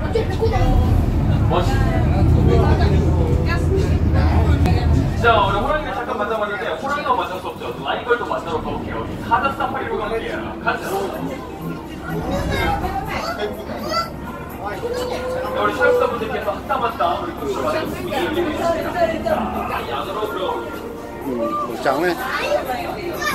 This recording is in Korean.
자, 우리 호랑이를 잠깐 만나봤는데 호랑이가 만날 수 없죠. 라이걸도 만나러 가볼게요. 사자 사파리로 가볼게요. 가자. 우리 사육사분들께서 한땀한땀 우리 고추를 맞아서 문이 열리고 있습니다. 자, 이 안으로 들어오고. 장네.